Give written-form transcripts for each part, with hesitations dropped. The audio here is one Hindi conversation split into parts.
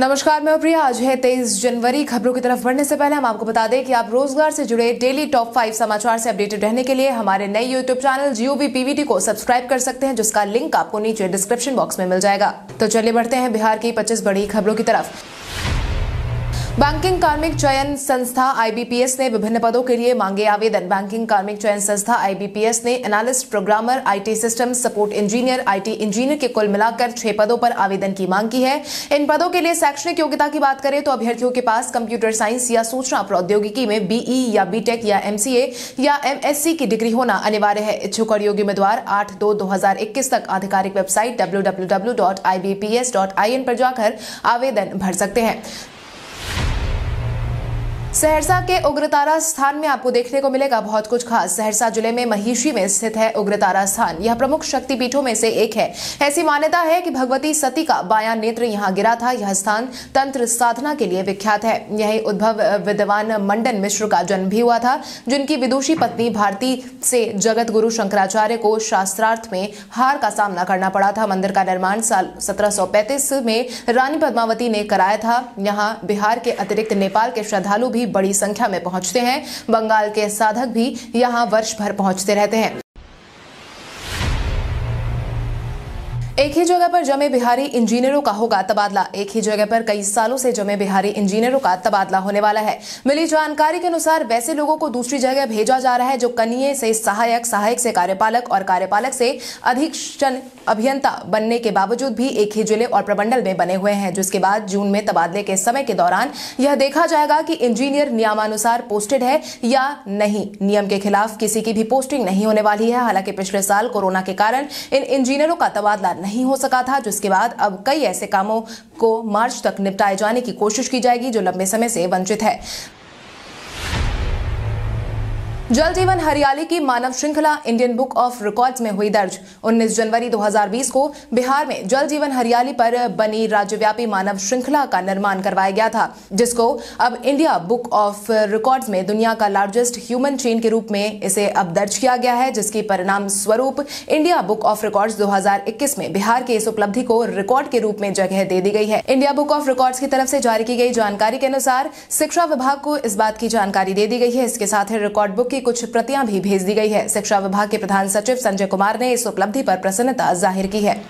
नमस्कार, मैं प्रिया। आज है 23 जनवरी। खबरों की तरफ बढ़ने से पहले हम आपको बता दें कि आप रोजगार से जुड़े डेली टॉप 5 समाचार से अपडेटेड रहने के लिए हमारे नए यूट्यूब चैनल GOV PVT को सब्सक्राइब कर सकते हैं, जिसका लिंक आपको नीचे डिस्क्रिप्शन बॉक्स में मिल जाएगा। तो चलिए बढ़ते हैं बिहार की 25 बड़ी खबरों की तरफ। बैंकिंग कार्मिक चयन संस्था IBPS ने विभिन्न पदों के लिए मांगे आवेदन। बैंकिंग कार्मिक चयन संस्था IBPS ने analyst, programmer, IT system support engineer, IT engineer के कुल मिलाकर 6 पदों पर आवेदन की मांग की है। इन पदों के लिए शैक्षणिक योग्यता की बात करें तो अभ्यर्थियों के पास कंप्यूटर साइंस या सूचना प्रौद्योगिकी में BE या BTech या MCA या MSc की डिग्री होना अनिवार्य है। इच्छुक और योग्य उम्मीदवार 8/2/2021 तक आधिकारिक वेबसाइट www.ibps.in पर जाकर आवेदन भर सकते हैं। सहरसा के उग्रतारा स्थान में आपको देखने को मिलेगा बहुत कुछ खास। सहरसा जिले में महिषी में स्थित है उग्रतारा स्थान। यह प्रमुख शक्तिपीठों में से एक है। ऐसी मान्यता है कि भगवती सती का बायां नेत्र यहाँ गिरा था। यह स्थान तंत्र साधना के लिए विख्यात है। यही उद्भव विद्वान मंडन मिश्र का जन्म भी हुआ था, जिनकी विदुषी पत्नी भारती से जगत गुरु शंकराचार्य को शास्त्रार्थ में हार का सामना करना पड़ा था। मंदिर का निर्माण साल 1735 में रानी पद्मावती ने कराया था। यहाँ बिहार के अतिरिक्त नेपाल के श्रद्धालु भी बड़ी संख्या में पहुंचते हैं। बंगाल के साधक भी यहां वर्ष भर पहुंचते रहते हैं। एक ही जगह पर जमे बिहारी इंजीनियरों का होगा तबादला। एक ही जगह पर कई सालों से जमे बिहारी इंजीनियरों का तबादला होने वाला है। मिली जानकारी के अनुसार वैसे लोगों को दूसरी जगह भेजा जा रहा है जो कनीय से सहायक, सहायक से कार्यपालक और कार्यपालक से अधीक्षण अभियंता बनने के बावजूद भी एक ही जिले और प्रमंडल में बने हुए हैं, जिसके बाद जून में तबादले के समय के दौरान यह देखा जाएगा कि इंजीनियर नियमानुसार पोस्टेड है या नहीं। नियम के खिलाफ किसी की भी पोस्टिंग नहीं होने वाली है। हालांकि पिछले साल कोरोना के कारण इन इंजीनियरों का तबादला नहीं हो सका था, जिसके बाद अब कई ऐसे कामों को मार्च तक निपटाए जाने की कोशिश की जाएगी जो लंबे समय से वंचित है। जल जीवन हरियाली की मानव श्रृंखला इंडियन बुक ऑफ रिकॉर्ड्स में हुई दर्ज। 19 जनवरी 2020 को बिहार में जल जीवन हरियाली पर बनी राज्यव्यापी मानव श्रृंखला का निर्माण करवाया गया था, जिसको अब इंडिया बुक ऑफ रिकॉर्ड्स में दुनिया का लार्जेस्ट ह्यूमन चेन के रूप में इसे अब दर्ज किया गया है, जिसके परिणाम स्वरूप इंडिया बुक ऑफ रिकॉर्ड्स 2021 में बिहार की इस उपलब्धि को रिकॉर्ड के रूप में जगह दे दी गई है। इंडिया बुक ऑफ रिकॉर्ड्स की तरफ से जारी की गई जानकारी के अनुसार शिक्षा विभाग को इस बात की जानकारी दे दी गई है। इसके साथ ही रिकॉर्ड बुक की कुछ प्रतियां भी भेज दी गई है। शिक्षा विभाग के प्रधान सचिव संजय कुमार ने इस उपलब्धि पर प्रसन्नता जाहिर की है।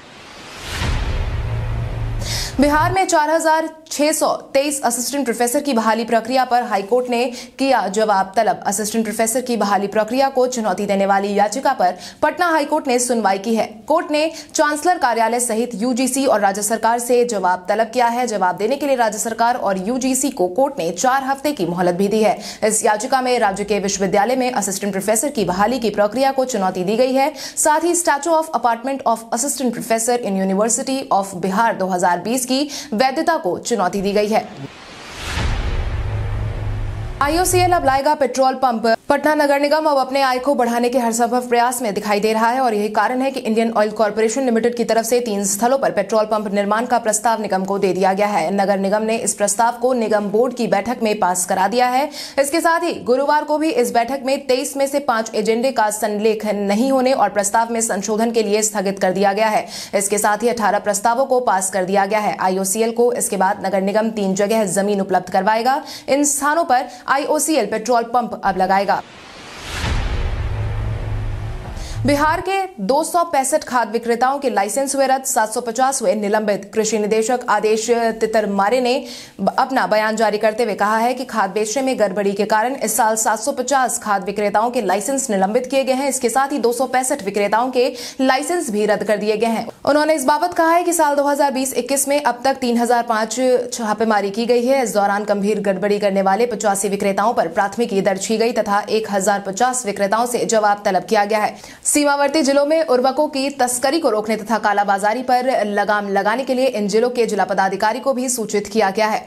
बिहार में 4623 असिस्टेंट प्रोफेसर की बहाली प्रक्रिया पर हाईकोर्ट ने किया जवाब तलब। असिस्टेंट प्रोफेसर की बहाली प्रक्रिया को चुनौती देने वाली याचिका पर पटना हाईकोर्ट ने सुनवाई की है। कोर्ट ने चांसलर कार्यालय सहित UGC और राज्य सरकार से जवाब तलब किया है। जवाब देने के लिए राज्य सरकार और UGC को कोर्ट ने 4 हफ्ते की मोहलत भी दी है। इस याचिका में राज्य के विश्वविद्यालय में असिस्टेंट प्रोफेसर की बहाली की प्रक्रिया को चुनौती दी गई है। साथ ही statute of appointment of assistant professor in university of Bihar 2020 की वैधता को चुनौती दी गई है। IOCL अब लाएगा पेट्रोल पंप। पटना नगर निगम अब अपने आय को बढ़ाने के हर संभव प्रयास में दिखाई दे रहा है और यही कारण है कि इंडियन ऑयल कॉर्पोरेशन लिमिटेड की तरफ से 3 स्थलों पर पेट्रोल पंप निर्माण का प्रस्ताव निगम को दे दिया गया है। नगर निगम ने इस प्रस्ताव को निगम बोर्ड की बैठक में पास करा दिया है। इसके साथ ही गुरुवार को भी इस बैठक में 23 में से 5 एजेंडे का संलेख नहीं होने और प्रस्ताव में संशोधन के लिए स्थगित कर दिया गया है। इसके साथ ही 18 प्रस्तावों को पास कर दिया गया है। IOCL को इसके बाद नगर निगम 3 जगह जमीन उपलब्ध करवाएगा। इन स्थानों पर IOCL पेट्रोल पंप अब लगाएगा। बिहार के 265 खाद विक्रेताओं के लाइसेंस हुए रद्द, 750 हुए निलंबित। कृषि निदेशक आदेश तितरमारे ने अपना बयान जारी करते हुए कहा है कि खाद बेचने में गड़बड़ी के कारण इस साल 750 खाद विक्रेताओं के लाइसेंस निलंबित किए गए हैं। इसके साथ ही 265 विक्रेताओं के लाइसेंस भी रद्द कर दिए गए हैं। उन्होंने इस बाबत कहा है कि साल 2020-21 में अब तक 3005 छापेमारी की गई है। इस दौरान गंभीर गड़बड़ी करने वाले 85 विक्रेताओं पर प्राथमिकी दर्ज की गई तथा 1050 विक्रेताओं से जवाब तलब किया गया है। सीमावर्ती जिलों में उर्वरकों की तस्करी को रोकने तथा कालाबाजारी पर लगाम लगाने के लिए इन जिलों के जिला पदाधिकारी को भी सूचित किया गया है।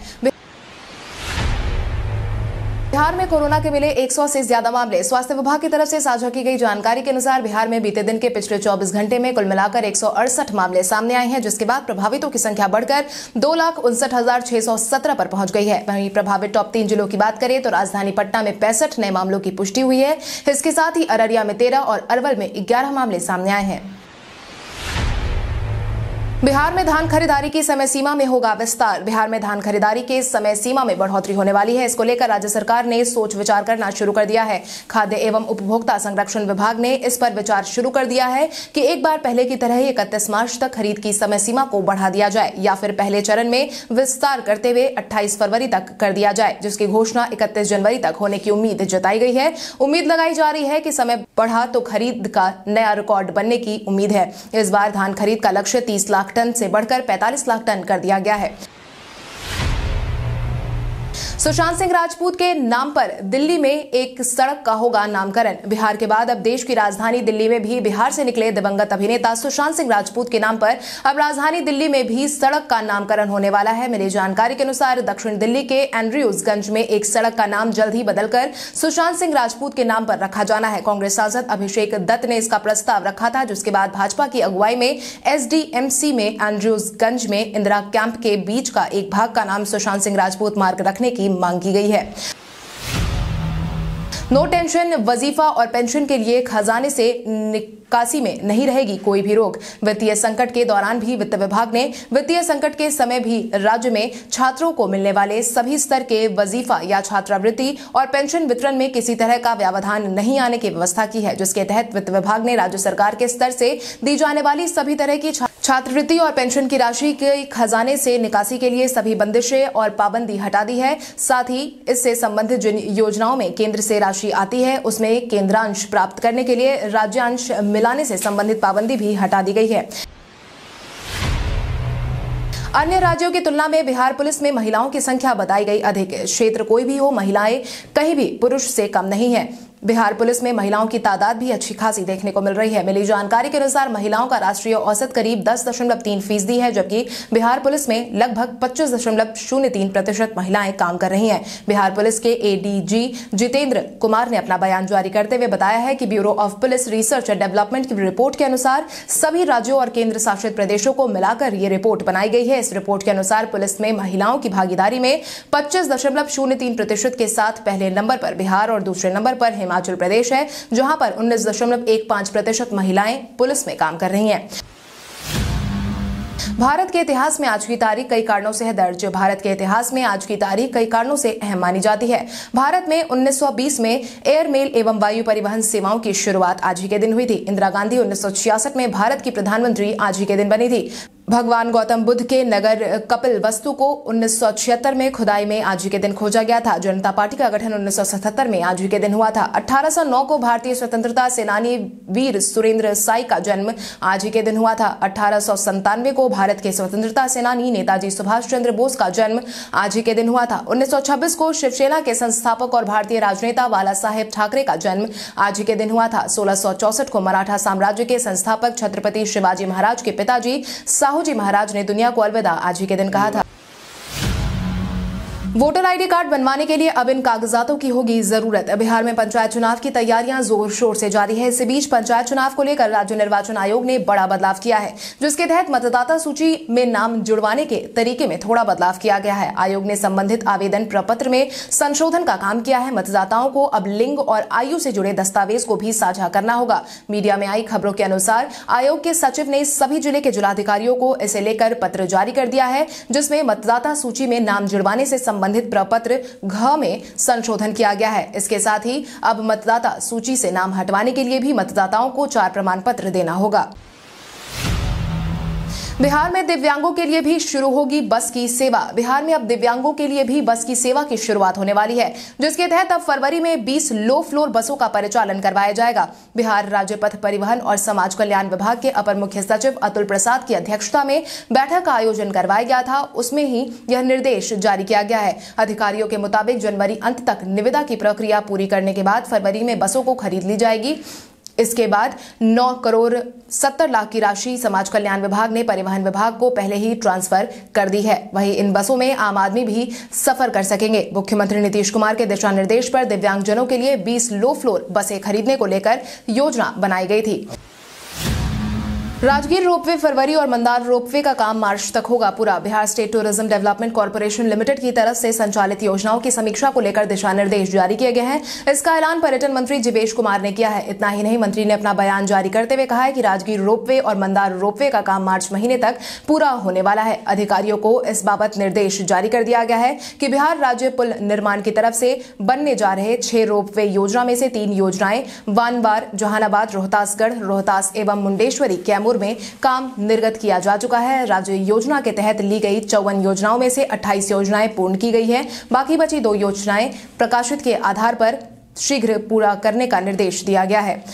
बिहार में कोरोना के मिले 100 से ज्यादा मामले। स्वास्थ्य विभाग की तरफ से साझा की गई जानकारी के अनुसार बिहार में बीते दिन के पिछले 24 घंटे में कुल मिलाकर 168 मामले सामने आए हैं, जिसके बाद प्रभावितों की संख्या बढ़कर 2,59,617 पर पहुंच गई है। वहीं प्रभावित टॉप 3 जिलों की बात करें तो राजधानी पटना में 65 नए मामलों की पुष्टि हुई है। इसके साथ ही अररिया में 13 और अरवल में 11 मामले सामने आए हैं। बिहार में धान खरीदारी की समय सीमा में होगा विस्तार। बिहार में धान खरीदारी के समय सीमा में बढ़ोतरी होने वाली है। इसको लेकर राज्य सरकार ने सोच विचार करना शुरू कर दिया है। खाद्य एवं उपभोक्ता संरक्षण विभाग ने इस पर विचार शुरू कर दिया है कि एक बार पहले की तरह ही 31 मार्च तक खरीद की समय सीमा को बढ़ा दिया जाए या फिर पहले चरण में विस्तार करते हुए 28 फरवरी तक कर दिया जाए, जिसकी घोषणा 31 जनवरी तक होने की उम्मीद जताई गई है। उम्मीद लगाई जा रही है कि समय बढ़ा तो खरीद का नया रिकॉर्ड बनने की उम्मीद है। इस बार धान खरीद का लक्ष्य 30 लाख टन से बढ़कर 45 लाख टन कर दिया गया है। सुशांत सिंह राजपूत के नाम पर दिल्ली में एक सड़क का होगा नामकरण। बिहार के बाद अब देश की राजधानी दिल्ली में भी बिहार से निकले दिवंगत अभिनेता सुशांत सिंह राजपूत के नाम पर अब राजधानी दिल्ली में भी सड़क का नामकरण होने वाला है। मिली जानकारी के अनुसार दक्षिण दिल्ली के एंड्रयूजगंज में एक सड़क का नाम जल्द ही बदलकर सुशांत सिंह राजपूत के नाम पर रखा जाना है। कांग्रेस सांसद अभिषेक दत्त ने इसका प्रस्ताव रखा था, जिसके बाद भाजपा की अगुवाई में एसडीएमसी में एंड्रयूजगंज में इंदिरा कैंप के बीच का एक भाग का नाम सुशांत सिंह राजपूत मार्ग रखने की मांग की गई है। नो टेंशन, वजीफा और पेंशन के लिए खजाने से निकासी में नहीं रहेगी कोई भी रोक। वित्तीय संकट के दौरान भी वित्त विभाग ने वित्तीय संकट के समय भी राज्य में छात्रों को मिलने वाले सभी स्तर के वजीफा या छात्रवृत्ति और पेंशन वितरण में किसी तरह का व्यवधान नहीं आने की व्यवस्था की है, जिसके तहत वित्त विभाग ने राज्य सरकार के स्तर से दी जाने वाली सभी तरह की छात्रवृत्ति और पेंशन की राशि के खजाने से निकासी के लिए सभी बंदिशें और पाबंदी हटा दी है। साथ ही इससे संबंधित जिन योजनाओं में केंद्र से राशि आती है उसमें केंद्रांश प्राप्त करने के लिए राज्यांश मिलाने से संबंधित पाबंदी भी हटा दी गई है। अन्य राज्यों की तुलना में बिहार पुलिस में महिलाओं की संख्या बताई गई अधिक। क्षेत्र कोई भी हो, महिलाएं कहीं भी पुरुष से कम नहीं है। बिहार पुलिस में महिलाओं की तादाद भी अच्छी खासी देखने को मिल रही है। मिली जानकारी के अनुसार महिलाओं का राष्ट्रीय औसत करीब 10.3% है, जबकि बिहार पुलिस में लगभग 25.03% महिलाएं काम कर रही हैं। बिहार पुलिस के एडीजी जितेंद्र कुमार ने अपना बयान जारी करते हुए बताया है कि bureau of police research and development की रिपोर्ट के अनुसार सभी राज्यों और केंद्र शासित प्रदेशों को मिलाकर ये रिपोर्ट बनाई गई है। इस रिपोर्ट के अनुसार पुलिस में महिलाओं की भागीदारी में 25.03% के साथ पहले नंबर पर बिहार और दूसरे नंबर पर हिमाचल प्रदेश है, जहां पर 19.15% महिलाएं पुलिस में काम कर रही हैं। भारत के इतिहास में आज की तारीख कई कारणों से है दर्ज। भारत के इतिहास में आज की तारीख कई कारणों से अहम मानी जाती है। भारत में 1920 में एयर मेल एवं वायु परिवहन सेवाओं की शुरुआत आज ही के दिन हुई थी। इंदिरा गांधी 1966 में भारत की प्रधानमंत्री आज ही के दिन बनी थी। भगवान गौतम बुद्ध के नगर कपिल वस्तु को 1976 में खुदाई में आज ही के दिन खोजा गया था। जनता पार्टी का गठन 1977 में आज ही के दिन हुआ था। 1809 को भारतीय स्वतंत्रता सेनानी वीर सुरेंद्र साई का जन्म आज ही के दिन हुआ था। 1897 को भारत के स्वतंत्रता सेनानी नेताजी सुभाष चंद्र बोस का जन्म आज ही के दिन हुआ था। 1926 को शिवसेना के संस्थापक और भारतीय राजनेता बाला साहेब ठाकरे का जन्म आज ही के दिन हुआ था। 1664 को मराठा साम्राज्य के संस्थापक छत्रपति शिवाजी महाराज के पिताजी साहूजी महाराज ने दुनिया को अलविदा आज ही के दिन कहा था। वोटर आईडी कार्ड बनवाने के लिए अब इन कागजातों की होगी जरूरत। बिहार में पंचायत चुनाव की तैयारियां जोर शोर से जारी है। इसी बीच पंचायत चुनाव को लेकर राज्य निर्वाचन आयोग ने बड़ा बदलाव किया है, जिसके तहत मतदाता सूची में नाम जुड़वाने के तरीके में थोड़ा बदलाव किया गया है। आयोग ने संबंधित आवेदन प्रपत्र में संशोधन का काम किया है। मतदाताओं को अब लिंग और आयु से जुड़े दस्तावेज को भी साझा करना होगा। मीडिया में आई खबरों के अनुसार आयोग के सचिव ने सभी जिले के जिलाधिकारियों को इसे लेकर पत्र जारी कर दिया है, जिसमें मतदाता सूची में नाम जुड़वाने से संबंधित प्रपत्र घ में संशोधन किया गया है। इसके साथ ही अब मतदाता सूची से नाम हटवाने के लिए भी मतदाताओं को 4 प्रमाण पत्र देना होगा। बिहार में दिव्यांगों के लिए भी शुरू होगी बस की सेवा। बिहार में अब दिव्यांगों के लिए भी बस की सेवा की शुरुआत होने वाली है, जिसके तहत अब फरवरी में 20 लो फ्लोर बसों का परिचालन करवाया जाएगा। बिहार राज्य पथ परिवहन और समाज कल्याण विभाग के अपर मुख्य सचिव अतुल प्रसाद की अध्यक्षता में बैठक का आयोजन करवाया गया था। उसमें ही यह निर्देश जारी किया गया है। अधिकारियों के मुताबिक जनवरी अंत तक निविदा की प्रक्रिया पूरी करने के बाद फरवरी में बसों को खरीद ली जाएगी। इसके बाद 9 करोड़ 70 लाख की राशि समाज कल्याण विभाग ने परिवहन विभाग को पहले ही ट्रांसफर कर दी है। वहीं इन बसों में आम आदमी भी सफर कर सकेंगे। मुख्यमंत्री नीतीश कुमार के दिशा निर्देश पर दिव्यांगजनों के लिए 20 लो फ्लोर बसें खरीदने को लेकर योजना बनाई गई थी। राजगीर रोपवे फरवरी और मंदार रोपवे का काम मार्च तक होगा पूरा। Bihar state tourism development corporation limited की तरफ से संचालित योजनाओं की समीक्षा को लेकर दिशा निर्देश जारी किए गए हैं। इसका ऐलान पर्यटन मंत्री जीवेश कुमार ने किया है। इतना ही नहीं, मंत्री ने अपना बयान जारी करते हुए कहा है कि राजगीर रोपवे और मंदार रोपवे का काम मार्च महीने तक पूरा होने वाला है। अधिकारियों को इस बाबत निर्देश जारी कर दिया गया है कि बिहार राज्य पुल निर्माण की तरफ से बनने जा रहे 6 रोपवे योजना में से 3 योजनाएं वानवार, जहानाबाद, रोहतासगढ़, रोहतास एवं मुंडेश्वरी, कैमूर में काम निर्गत किया जा चुका है। राज्य योजना के तहत ली गई 54 योजनाओं में से 28 योजनाएं पूर्ण की गई है। बाकी बची 2 योजनाएं प्रकाशित के आधार पर शीघ्र पूरा करने का निर्देश दिया गया है।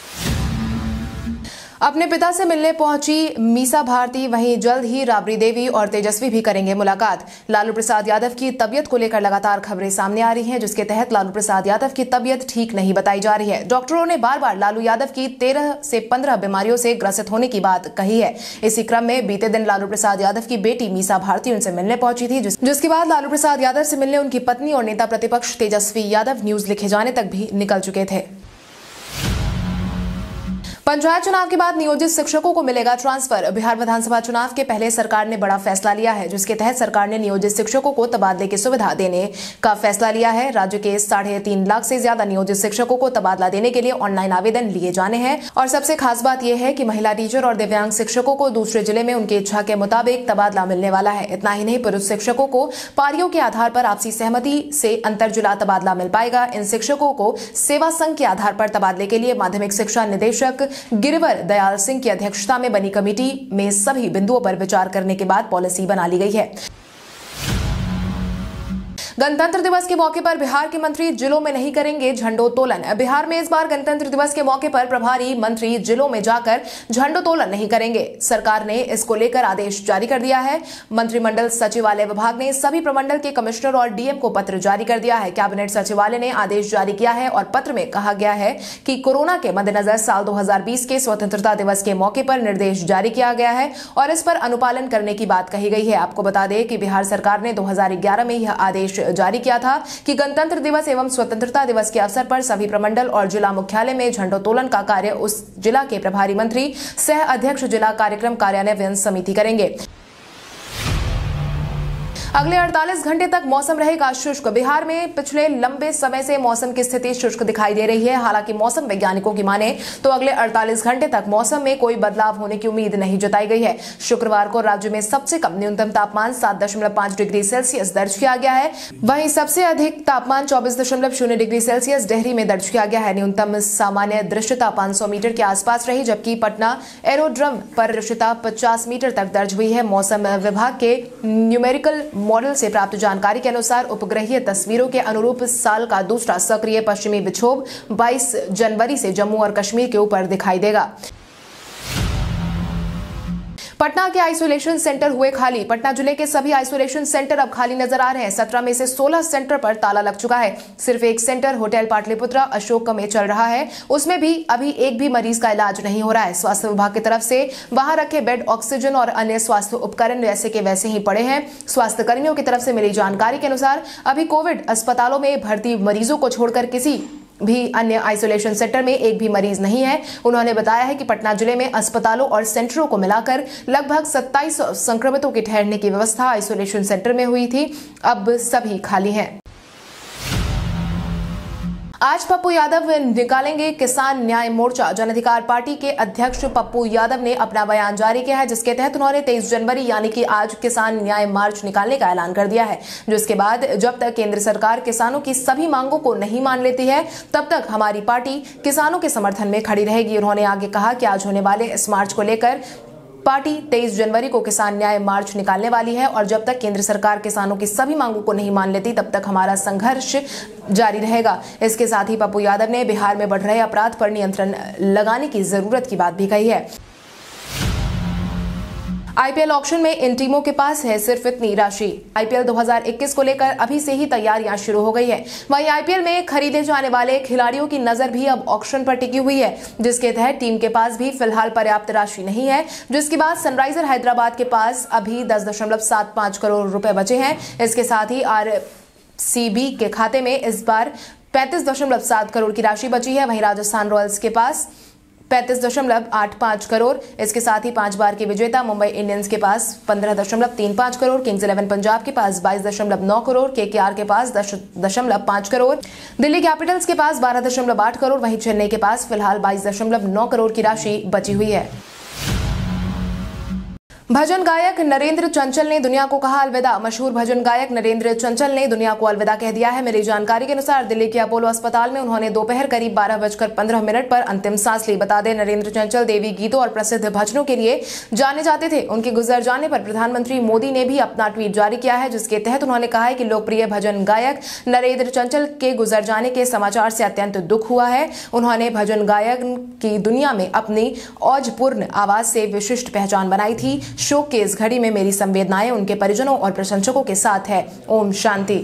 अपने पिता से मिलने पहुंची मीसा भारती वहीं जल्द ही राबड़ी देवी और तेजस्वी भी करेंगे मुलाकात। लालू प्रसाद यादव की तबियत को लेकर लगातार खबरें सामने आ रही हैं, जिसके तहत लालू प्रसाद यादव की तबियत ठीक नहीं बताई जा रही है। डॉक्टरों ने बार बार लालू यादव की 13 से 15 बीमारियों से ग्रसित होने की बात कही है। इसी क्रम में बीते दिन लालू प्रसाद यादव की बेटी मीसा भारती उनसे मिलने पहुंची थी, जिसके बाद लालू प्रसाद यादव से मिलने उनकी पत्नी और नेता प्रतिपक्ष तेजस्वी यादव न्यूज लिखे जाने तक भी निकल चुके थे। पंचायत चुनाव के बाद नियोजित शिक्षकों को मिलेगा ट्रांसफर। बिहार विधानसभा चुनाव के पहले सरकार ने बड़ा फैसला लिया है, जिसके तहत सरकार ने नियोजित शिक्षकों को तबादले की सुविधा देने का फैसला लिया है। राज्य के 3.5 लाख से ज्यादा नियोजित शिक्षकों को तबादला देने के लिए ऑनलाइन आवेदन लिए जाने हैं। और सबसे खास बात यह है कि महिला टीचर और दिव्यांग शिक्षकों को दूसरे जिले में उनकी इच्छा के मुताबिक तबादला मिलने वाला है। इतना ही नहीं, पुरुष शिक्षकों को पारियों के आधार पर आपसी सहमति से अंतर जिला तबादला मिल पाएगा। इन शिक्षकों को सेवा संघ के आधार पर तबादले के लिए माध्यमिक शिक्षा निदेशक गिरिवर दयाल सिंह की अध्यक्षता में बनी कमेटी में सभी बिंदुओं पर विचार करने के बाद पॉलिसी बना ली गई है। गणतंत्र दिवस के मौके पर बिहार के मंत्री जिलों में नहीं करेंगे झंडोत्तोलन। बिहार में इस बार गणतंत्र दिवस के मौके पर प्रभारी मंत्री जिलों में जाकर झंडोत्तोलन नहीं करेंगे। सरकार ने इसको लेकर आदेश जारी कर दिया है। मंत्रिमंडल सचिवालय विभाग ने सभी प्रमंडल के कमिश्नर और डीएम को पत्र जारी कर दिया है। कैबिनेट सचिवालय ने आदेश जारी किया है और पत्र में कहा गया है कि कोरोना के मद्देनजर साल 2020 के स्वतंत्रता दिवस के मौके पर निर्देश जारी किया गया है और इस पर अनुपालन करने की बात कही गई है। आपको बता दें कि बिहार सरकार ने 2011 में यह आदेश जारी किया था कि गणतंत्र दिवस एवं स्वतंत्रता दिवस के अवसर पर सभी प्रमंडल और जिला मुख्यालय में झंडोत्तोलन का कार्य उस जिला के प्रभारी मंत्री सह अध्यक्ष जिला कार्यक्रम कार्यान्वयन समिति करेंगे। अगले 48 घंटे तक मौसम रहेगा शुष्क। बिहार में पिछले लंबे समय से मौसम की स्थिति शुष्क दिखाई दे रही है। हालांकि मौसम वैज्ञानिकों की माने तो अगले 48 घंटे तक मौसम में कोई बदलाव होने की उम्मीद नहीं जताई गई है। शुक्रवार को राज्य में सबसे कम न्यूनतम तापमान 7.5 डिग्री सेल्सियस दर्ज किया गया है। वहीं सबसे अधिक तापमान 24.0 डिग्री सेल्सियस डेहरी में दर्ज किया गया है। न्यूनतम सामान्य दृश्यता 500 मीटर के आसपास रही, जबकि पटना एरोड्रम पर दृश्यता 50 मीटर तक दर्ज हुई है। मौसम विभाग के न्यूमेरिकल मॉडल से प्राप्त जानकारी के अनुसार उपग्रहीय तस्वीरों के अनुरूप साल का दूसरा सक्रिय पश्चिमी विक्षोभ 22 जनवरी से जम्मू और कश्मीर के ऊपर दिखाई देगा। पटना के आइसोलेशन सेंटर हुए खाली। पटना जिले के सभी आइसोलेशन सेंटर अब खाली नजर आ रहे हैं। 17 में से 16 सेंटर पर ताला लग चुका है। सिर्फ एक सेंटर होटल पाटलिपुत्रा अशोक में चल रहा है, उसमें भी अभी एक भी मरीज का इलाज नहीं हो रहा है। स्वास्थ्य विभाग की तरफ से वहां रखे बेड, ऑक्सीजन और अन्य स्वास्थ्य उपकरण वैसे के वैसे ही पड़े हैं। स्वास्थ्य कर्मियों की तरफ से मिली जानकारी के अनुसार अभी कोविड अस्पतालों में भर्ती मरीजों को छोड़कर किसी भी अन्य आइसोलेशन सेंटर में एक भी मरीज नहीं है। उन्होंने बताया है कि पटना जिले में अस्पतालों और सेंटरों को मिलाकर लगभग 2700 संक्रमितों के ठहरने की व्यवस्था आइसोलेशन सेंटर में हुई थी, अब सभी खाली हैं। आज पप्पू यादव निकालेंगे किसान न्याय मोर्चा। जन अधिकार पार्टी के अध्यक्ष पप्पू यादव ने अपना बयान जारी किया है, जिसके तहत उन्होंने 23 जनवरी यानी कि आज किसान न्याय मार्च निकालने का ऐलान कर दिया है। जिसके बाद जब तक केंद्र सरकार किसानों की सभी मांगों को नहीं मान लेती है, तब तक हमारी पार्टी किसानों के समर्थन में खड़ी रहेगी। उन्होंने आगे कहा कि आज होने वाले इस मार्च को लेकर पार्टी 23 जनवरी को किसान न्याय मार्च निकालने वाली है और जब तक केंद्र सरकार किसानों की सभी मांगों को नहीं मान लेती, तब तक हमारा संघर्ष जारी रहेगा। इसके साथ ही पप्पू यादव ने बिहार में बढ़ रहे अपराध पर नियंत्रण लगाने की जरूरत की बात भी कही है। आईपीएल ऑक्शन में इन टीमों के पास है सिर्फ इतनी राशि। आईपीएल 2021 को लेकर अभी से ही तैयारियां शुरू हो गई है। वहीं आईपीएल में खरीदे जाने वाले खिलाड़ियों की नजर भी अब ऑक्शन पर टिकी हुई है, जिसके तहत टीम के पास भी फिलहाल पर्याप्त राशि नहीं है। जिसके बाद सनराइजर हैदराबाद के पास अभी 10.75 करोड़ रुपए बचे हैं। इसके साथ ही आरसीबी के खाते में इस बार 35.7 करोड़ की राशि बची है। वहीं राजस्थान रॉयल्स के पास 35.85 करोड़। इसके साथ ही 5 बार के विजेता मुंबई इंडियंस के पास 15.35 करोड़, किंग्स 11 पंजाब के पास 22.9 करोड़, केकेआर के पास 10.5 करोड़, दिल्ली कैपिटल्स के पास 12.8 करोड़, वहीं चेन्नई के पास फिलहाल 22.9 करोड़ की राशि बची हुई है। भजन गायक नरेंद्र चंचल ने दुनिया को कहा अलविदा। मशहूर भजन गायक नरेंद्र चंचल ने दुनिया को अलविदा कह दिया है। मिली जानकारी के अनुसार दिल्ली के अपोलो अस्पताल में उन्होंने दोपहर करीब 12:15 पर अंतिम सांस ली। बता दें, नरेंद्र चंचल देवी गीतों और प्रसिद्ध भजनों के लिए जाने जाते थे। उनके गुजर जाने पर प्रधानमंत्री मोदी ने भी अपना ट्वीट जारी किया है, जिसके तहत उन्होंने कहा है कि लोकप्रिय भजन गायक नरेंद्र चंचल के गुजर जाने के समाचार से अत्यंत दुख हुआ है। उन्होंने भजन गायन की दुनिया में अपनी औजपूर्ण आवाज से विशिष्ट पहचान बनाई थी। शोक की इस घड़ी में मेरी संवेदनाएं उनके परिजनों और प्रशंसकों के साथ है। ओम शांति।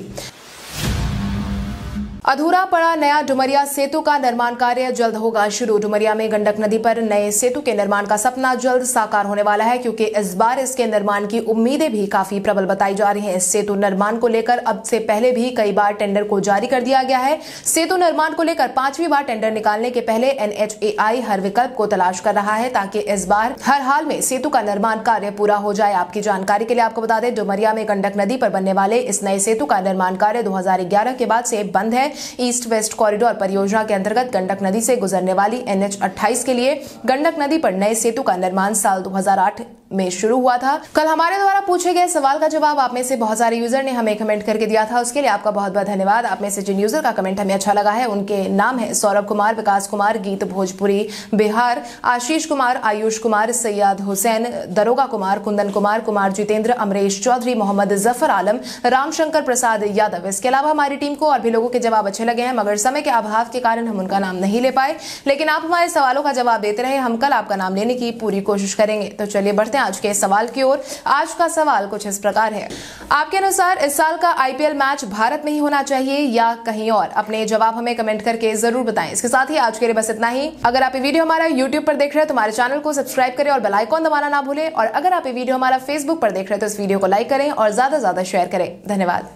अधूरा पड़ा नया डुमरिया सेतु का निर्माण कार्य जल्द होगा शुरू। डुमरिया में गंडक नदी पर नए सेतु के निर्माण का सपना जल्द साकार होने वाला है, क्योंकि इस बार इसके निर्माण की उम्मीदें भी काफी प्रबल बताई जा रही हैं। इस सेतु निर्माण को लेकर अब से पहले भी कई बार टेंडर को जारी कर दिया गया है। सेतु निर्माण को लेकर 5वीं बार टेंडर निकालने के पहले NHAI हर विकल्प को तलाश कर रहा है, ताकि इस बार हर हाल में सेतु का निर्माण कार्य पूरा हो जाए। आपकी जानकारी के लिए आपको बता दें, डुमरिया में गंडक नदी पर बनने वाले इस नए सेतु का निर्माण कार्य 2011 के बाद से बंद है। ईस्ट वेस्ट कॉरिडोर परियोजना के अंतर्गत गंडक नदी से गुजरने वाली NH28 के लिए गंडक नदी पर नए सेतु का निर्माण साल 2008 में शुरू हुआ था। कल हमारे द्वारा पूछे गए सवाल का जवाब आप में से बहुत सारे यूजर ने हमें कमेंट करके दिया था, उसके लिए आपका बहुत बहुत धन्यवाद। आप में से जिन यूजर का कमेंट हमें अच्छा लगा है उनके नाम है सौरभ कुमार, विकास कुमार, गीत भोजपुरी बिहार, आशीष कुमार, आयुष कुमार, सैयद हुसैन, दरोगा कुमार, कुंदन कुमार, कुमार जितेंद्र, अमरेश चौधरी, मोहम्मद जफर आलम, रामशंकर प्रसाद यादव। इसके अलावा हमारी टीम को और भी लोगों के जवाब अच्छे लगे हैं, मगर समय के अभाव के कारण हम उनका नाम नहीं ले पाए। लेकिन आप हमारे सवालों का जवाब देते रहे, हम कल आपका नाम लेने की पूरी कोशिश करेंगे। तो चलिए बढ़ते हैं आज के सवाल की ओर। आज का सवाल कुछ इस प्रकार है, आपके अनुसार इस साल का IPL मैच भारत में ही होना चाहिए या कहीं और? अपने जवाब हमें कमेंट करके जरूर बताएं। इसके साथ ही आज के लिए बस इतना ही। अगर आप ये वीडियो हमारा YouTube पर देख रहे हैं तो हमारे चैनल को सब्सक्राइब करें और बेल आइकॉन दबाना ना भूलें। और अगर आप ये वीडियो हमारा Facebook पर देख रहे हैं तो इस वीडियो को लाइक करें और ज्यादा से ज्यादा शेयर करें। धन्यवाद।